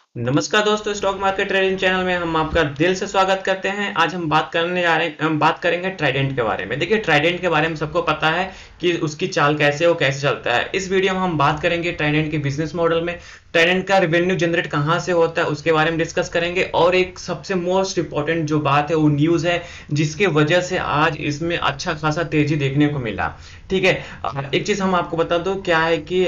नमस्कार दोस्तों, stock market trading channel में हम आपका दिल से स्वागत करते हैं। आज हम बात करेंगे ट्राइडेंट के बारे में। देखिए, ट्राइडेंट के बारे में सबको पता है कि उसकी चाल कैसे वो कैसे चलता है। इस वीडियो में हम बात करेंगे ट्राइडेंट के बिजनेस मॉडल में, ट्राइडेंट का रेवेन्यू जनरेट कहाँ से होता है उसके बारे में डिस्कस करेंगे। और एक सबसे मोस्ट इंपॉर्टेंट जो बात है वो न्यूज़ है, जिसके वजह से आज इसमें अच्छा खासा तेजी देखने को मिला। ठीक है। एक चीज़ हम आपको बता दो क्या है कि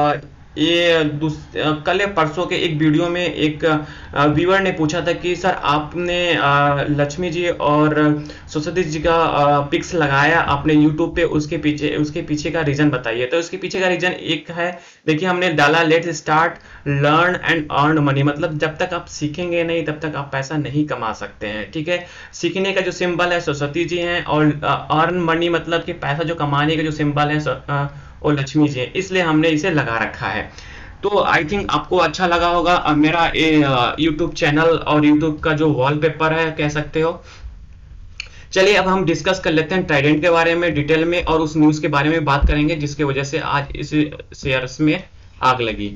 कल या परसों के एक वीडियो में एक व्यूअर ने पूछा था कि सर आपने लक्ष्मी जी और सरस्वती जी का पिक्स लगाया आपने यूट्यूब पे, उसके पीछे का रीजन बताइए। तो उसके पीछे का रीजन एक है, देखिए हमने डाला let's start learn and earn money. मतलब जब तक आप सीखेंगे नहीं तब तक आप पैसा नहीं कमा सकते हैं। ठीक है। सीखने का जो सिंबल है सरस्वती जी हैं, और अर्न मनी मतलब कि पैसा जो कमाने का जो सिंबल है और लक्ष्मी जी है, इसलिए हमने इसे लगा रखा है। तो आई थिंक आपको अच्छा लगा होगा। मेरा यूट्यूब चैनल और यूट्यूब का जो वॉलपेपर है कह सकते हो। चलिए अब हम डिस्कस कर लेते हैं ट्राइडेंट के बारे में डिटेल में, और उस न्यूज़ के बारे में बात करेंगे जिसकी वजह से आज इस शेयर्स में आग लगी।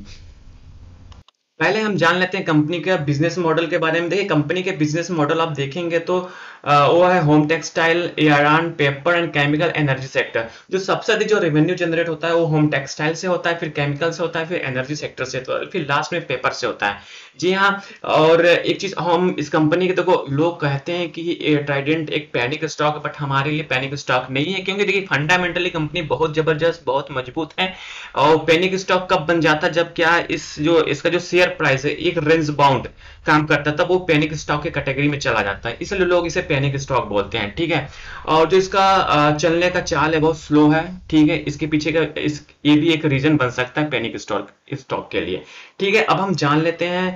पहले हम जान लेते हैं कंपनी के बिजनेस मॉडल के बारे में। देखिए, कंपनी के बिजनेस मॉडल आप देखेंगे तो वो है home textile, yarn, paper and chemical, energy sector. जो सबसे अधिक जो रेवेन्यू जनरेट होता है वो होम टेक्सटाइल से होता है, फिर केमिकल से होता है, फिर एनर्जी सेक्टर से होता है, फिर लास्ट में पेपर से होता है। जी हाँ। और एक चीज हम इस कंपनी के, देखो लोग कहते हैं कि ट्राइडेंट एक पैनिक स्टॉक है, बट हमारे लिए पैनिक स्टॉक नहीं है, क्योंकि देखिए फंडामेंटली कंपनी बहुत जबरदस्त बहुत मजबूत है। और पैनिक स्टॉक कब बन जाता है, जब क्या इसका जो शेयर प्राइस है एक रेंज बाउंड काम करता है, तब वो पैनिक स्टॉक के कैटेगरी में चला जाता है, इसलिए लोग इसे पैनिक स्टॉक बोलते हैं। ठीक है। और जो इसका चलने का चाल है बहुत स्लो है। ठीक है। इसके पीछे का ये भी एक रीजन बन सकता है पैनिक स्टॉक के लिए। ठीक है। अब हम जान लेते हैं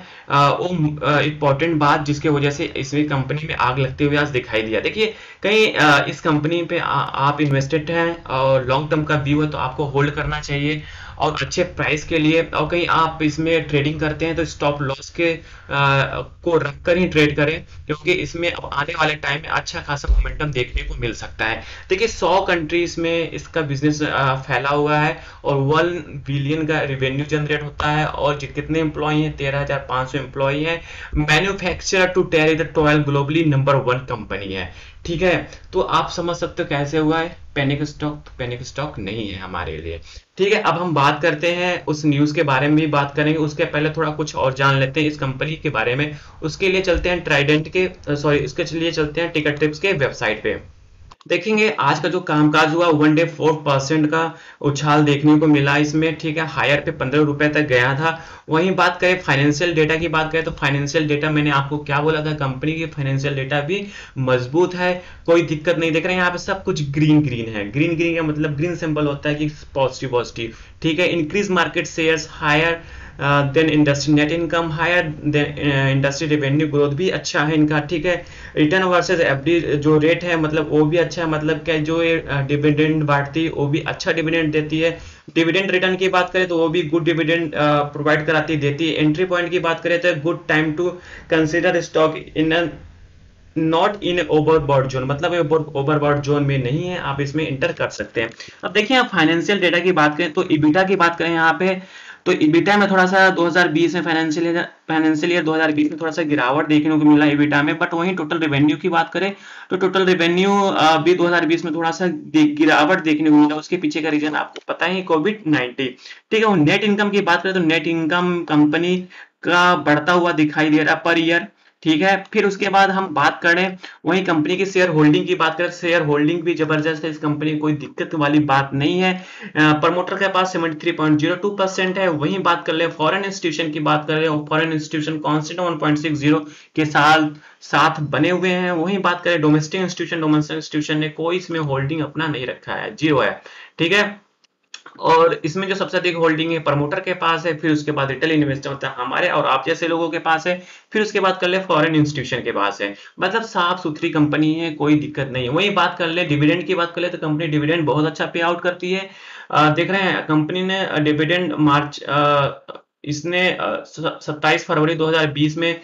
वो इम्पोर्टेंट बात जिसके वजह से इसमें कंपनी में आग लगते हुए आज दिखाई दिया। देखिए, कहीं इस कंपनी पे आप इन्वेस्टेड हैं और लॉन्ग टर्म का व्यू है तो आपको होल्ड करना चाहिए और अच्छे प्राइस के लिए। और कहीं आप इसमें ट्रेडिंग करते हैं तो स्टॉप लॉस को रखकर ही ट्रेड करें, क्योंकि इसमें अब आने वाले टाइम में अच्छा खासा मोमेंटम देखने को मिल सकता है। देखिए, 100 कंट्रीज में इसका बिजनेस फैला हुआ है और 1 बिलियन का रेवेन्यू जनरेट होता है। और कितने एम्प्लॉय हैं, 13,500 एम्प्लॉय हैं। Manufacturer to terry the 12 globally number 1 company है। ठीक है। तो आप समझ सकते हो कैसे हुआ है पैनिक स्टॉक नहीं है हमारे लिए। ठीक है। अब हम बात करते हैं उस न्यूज़ के बारे में भी बात करेंगे, उसके पहले थोड़ा कुछ और जान लेते हैं इस कंपनी के बारे में। उसके लिए चलते हैं ट्राइडेंट के सॉरी इसके लिए चलते हैं टिकट टिप्स के वेबसाइट पे। देखेंगे आज का जो कामकाज हुआ 1 डे 4% का उछाल देखने को मिला इसमें। ठीक है। हायर पे 15 रुपए तक गया था। वहीं बात करें फाइनेंशियल डेटा की, बात करें तो फाइनेंशियल डेटा मैंने आपको क्या बोला था, कंपनी की फाइनेंशियल डेटा भी मजबूत है, कोई दिक्कत नहीं देख रहे हैं। यहाँ पे सब कुछ ग्रीन ग्रीन है। ग्रीन ग्रीन का मतलब ग्रीन सिंबल होता है कि पॉजिटिव पॉजिटिव। ठीक है। Increase market shares higher than industry, net income higher than industry, revenue growth भी अच्छा है इनका। ठीक है। रिटर्न वर्सेस एफडी जो रेट है मतलब वो भी अच्छा है, मतलब क्या जो ये डिविडेंड बांटती है वो भी अच्छा डिविडेंड देती है। डिविडेंड रिटर्न की बात करें तो वो भी गुड डिविडेंड प्रोवाइड कराती देती है। एंट्री पॉइंट की बात करें तो good time to consider stock in not in overbought zone, मतलब ओवरबॉट जोन में नहीं है, आप इसमें इंटर कर सकते हैं। अब देखिए, आप फाइनेंशियल डेटा की बात करें तो इबिटा की बात करें यहाँ पे, तो इबिटा में थोड़ा सा 2020 में फाइनेंशियल ईयर 2020 में थोड़ा सा गिरावट देखने को मिला इबिटा में। बट वहीं टोटल रेवेन्यू की बात करें तो टोटल रेवेन्यू भी 2020 में थोड़ा सा गिरावट देखने को मिला। उसके पीछे का रीजन आपको पता है, कोविड-19। ठीक है। नेट इनकम की बात करें तो नेट इनकम कंपनी का बढ़ता हुआ दिखाई दे रहा पर ईयर। ठीक है। फिर उसके बाद हम बात करें वहीं कंपनी की शेयर होल्डिंग की बात करें, शेयर होल्डिंग भी जबरदस्त है इस कंपनी, कोई दिक्कत वाली बात नहीं है। प्रमोटर के पास 73.02% है। वहीं बात कर ले फॉरेन इंस्टीट्यूशन की बात करें, फॉरेन इंस्टीट्यूशन कांस्टेंट 1.60 के साथ बने हुए हैं। वहीं बात करें डोमेस्टिक इंस्टीट्यूशन ने कोई इसमें होल्डिंग अपना नहीं रखा है, जीरो है। ठीक है। और इसमें जो सबसे अधिक होल्डिंग है प्रमोटर के पास है, फिर उसके बाद रिटेल इन्वेस्टर मतलब हमारे और आप जैसे लोगों के पास है, फिर उसके बाद कर ले फॉरेन इंस्टीट्यूशन के पास है। मतलब साफ सुथरी कंपनी है, कोई दिक्कत नहीं है। वही बात कर ले डिविडेंड की बात कर ले तो कंपनी डिविडेंड बहुत अच्छा पे आउट करती है। देख रहे हैं कंपनी ने डिविडेंड मार्च इसने 27 फरवरी 2020 में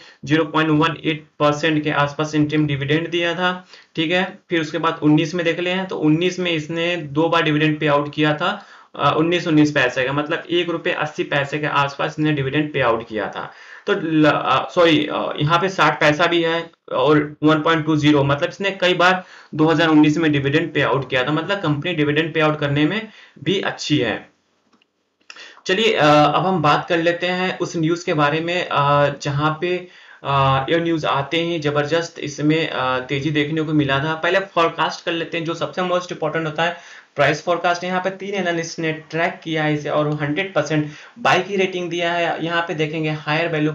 0.18% के आसपास इंटरिम डिविडेंड दिया था। ठीक है। फिर उसके बाद 19 में देख ले हैं तो 19 में इसने 2 बार डिविडेंड पे आउट किया था 19 पैसे का, मतलब 1 रुपये 80 पैसे के आसपास इसने डिविडेंड पे आउट किया था। तो सॉरी, यहाँ पे 60 पैसा भी है और 1.20, मतलब इसने कई बार 2019 में डिविडेंड पे आउट किया था, मतलब कंपनी डिविडेंड पे आउट करने में भी अच्छी है। चलिए अब हम बात कर लेते हैं उस न्यूज के बारे में जहां पे ये न्यूज आते ही जबरदस्त इसमें तेजी देखने को मिला था। पहले फोरकास्ट कर लेते हैं, जो सबसे मोस्ट इंपॉर्टेंट होता है प्राइस फोरकास्ट। यहाँ पे 3 एनालिस्ट ने ट्रैक किया है इसे और 100% बाई की रेटिंग दिया है। यहाँ पे देखेंगे हायर वैल्यू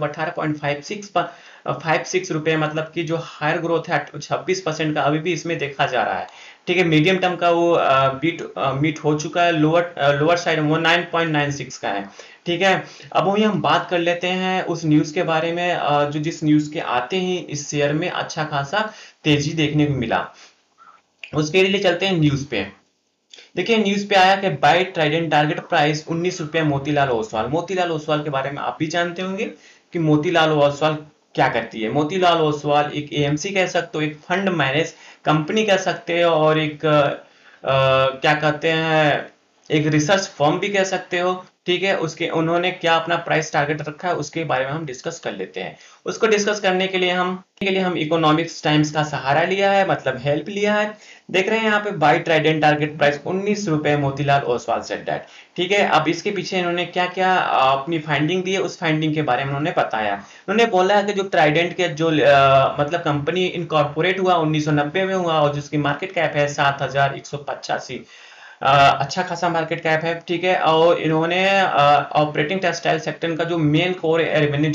18.56 रुपए, मतलब कि जो हायर ग्रोथ है 26% का अभी भी इसमें देखा जा रहा है। ठीक है, मीडियम टर्म का वो मीट हो चुका है, लोअर साइड वो 9.96 का है। ठीक है, अब वही हम बात कर लेते हैं उस न्यूज के बारे में जो जिस न्यूज के आते ही इस शेयर में अच्छा खासा तेजी देखने को मिला। उसके लिए चलते हैं न्यूज पे। देखिए न्यूज पे आया कि बाय ट्राइडेंट टारगेट प्राइस 19 रुपये मोतीलाल ओसवाल। मोतीलाल ओसवाल के बारे में आप भी जानते होंगे कि मोतीलाल ओसवाल क्या करती है। मोतीलाल ओसवाल एक एएमसी कह सकते हो, एक फंड मैनेज कंपनी कह सकते हो, और एक क्या कहते हैं, एक रिसर्च फर्म भी कह सकते हो। ठीक है, उसके उन्होंने क्या अपना प्राइस टारगेट रखा है उसके बारे में हम डिस्कस कर लेते हैं। उसको डिस्कस करने के लिए हम इकोनॉमिक्स टाइम्स का सहारा लिया है, मतलब हेल्प लिया है। देख रहे हैं यहाँ पे बाय ट्राइडेंट टारगेट प्राइस 19 रुपए, मोतीलाल ओसवाल सेड दैट। ठीक है, अब इसके पीछे इन्होंने क्या क्या अपनी फाइंडिंग दी है, उस फाइंडिंग के बारे में उन्होंने बताया। उन्होंने बोला है कि जो ट्राइडेंट के जो मतलब कंपनी इनकॉर्पोरेट हुआ 1990 में हुआ और जिसकी मार्केट कैप है 7185, अच्छा खासा मार्केट कैप है। ठीक है, और इन्होंने ऑपरेटिंग टेक्सटाइल सेक्टर का जो मेन कोर रेवेन्यू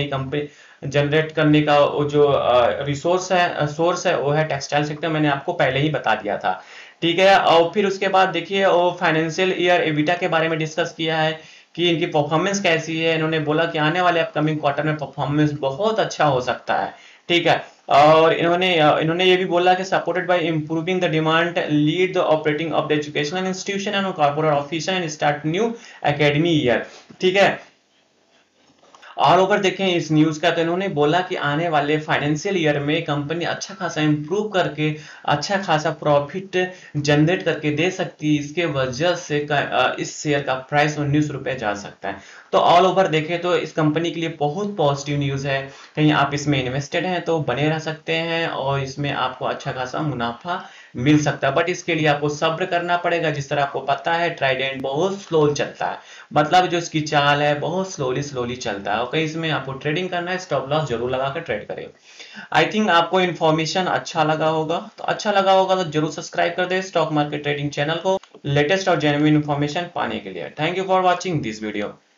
जनरेट करने का वो जो सोर्स है वो है टेक्सटाइल सेक्टर। मैंने आपको पहले ही बता दिया था। ठीक है, और फिर उसके बाद देखिए वो फाइनेंशियल ईयर एबिटा के बारे में डिस्कस किया है कि इनकी परफॉर्मेंस कैसी है। इन्होंने बोला कि आने वाले अपकमिंग क्वार्टर में परफॉर्मेंस बहुत अच्छा हो सकता है। ठीक है, और इन्होंने ये भी बोला कि supported by improving the demand lead the operating of the educational institution and corporate officer and start new academy year. ठीक है, ऑल ओवर देखें इस न्यूज का, तो इन्होंने बोला कि आने वाले फाइनेंशियल ईयर में कंपनी अच्छा खासा इंप्रूव करके अच्छा खासा प्रॉफिट जनरेट करके दे सकती है। इसके वजह से इस शेयर का प्राइस 19 रुपए जा सकता है। तो ऑल ओवर देखें तो इस कंपनी के लिए बहुत पॉजिटिव न्यूज है। कहीं आप इसमें इन्वेस्टेड हैं तो बने रह सकते हैं और इसमें आपको अच्छा खासा मुनाफा मिल सकता है, बट इसके लिए आपको सब्र करना पड़ेगा। जिस तरह आपको पता है ट्राइडेंट बहुत स्लो चलता है, मतलब जो इसकी चाल है बहुत स्लोली चलता है, और कहीं इसमें आपको ट्रेडिंग करना है स्टॉप लॉस जरूर लगा कर ट्रेड करें। आई थिंक आपको इन्फॉर्मेशन अच्छा लगा होगा, तो जरूर सब्सक्राइब कर दे स्टॉक मार्केट ट्रेडिंग चैनल को लेटेस्ट और जेन्युइन इन्फॉर्मेशन पाने के लिए। Thank you for watching this video.